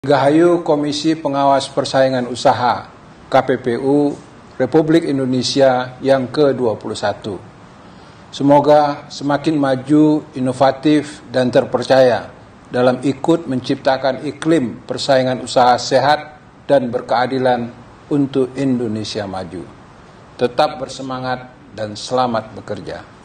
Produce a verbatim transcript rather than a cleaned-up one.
Dirgahayu Komisi Pengawas Persaingan Usaha K P P U Republik Indonesia yang ke dua puluh satu. Semoga semakin maju, inovatif, dan terpercaya dalam ikut menciptakan iklim persaingan usaha sehat dan berkeadilan untuk Indonesia maju. Tetap bersemangat dan selamat bekerja.